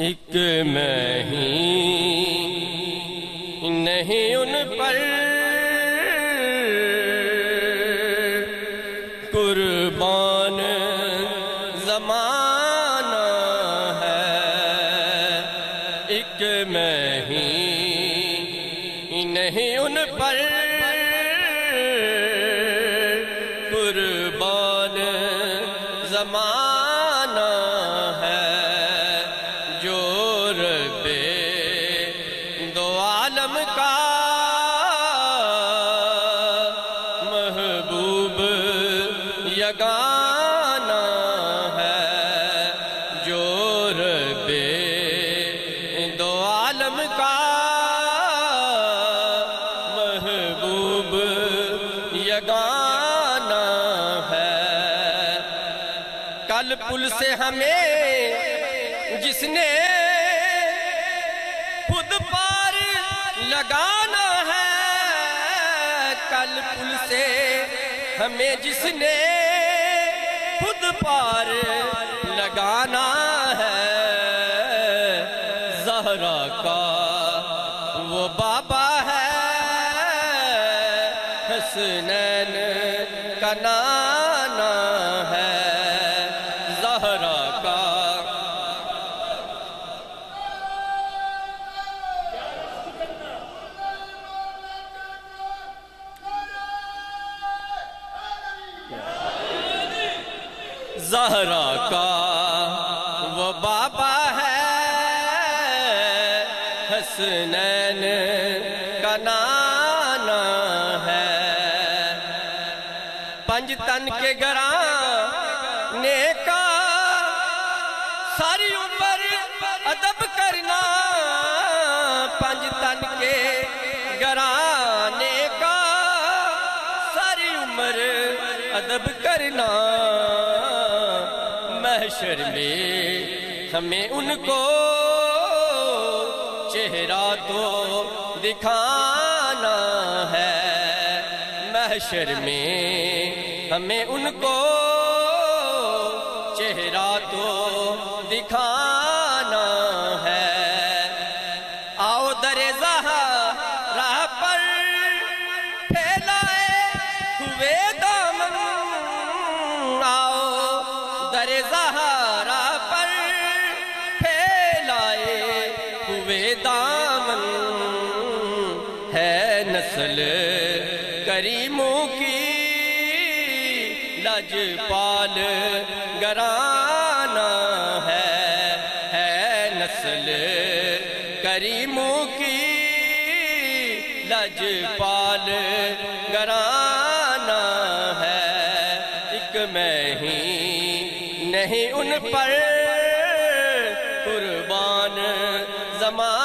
ایک میں ہی نہیں ان پر قربان زمانہ ہے، ایک میں ہی نہیں ان پر قربان زمانہ ہے، جو رب دو عالم کا محبوب یگانہ ہے، جو رب دو عالم کا محبوب یگانہ ہے۔ کل پل سے ہمیں جس نے خود پار لگانا ہے، کل پل سے ہمیں جس نے خود پار لگانا ہے، زہرا کا وہ بابا ہے، حسنین کا نانا ہے، زہرا کا زہرا کا وہ بابا ہے، حسنین کا نانا ہے، پنج تن کے گھرانے کا ساری عمر ادب کرنا، پنج تن کے گھرانے کا ساری عمر ادب کرنا، محشر میں ہمیں ان کو چہرہ تو دکھانا ہے، محشر میں ہمیں ان کو چہرہ تو دکھانا ہے، آؤ در زہرا پر پھیلائے ہوئے دامن، آؤ در زہرا پر پھیلائے ہوئے دامن، ہے نسل کریموں کی لاجپال گھرانہ ہے نسل کریموں کی لاجپال گھرانہ ہے، ایک میں ہی نہیں ان پر قربان زمانہ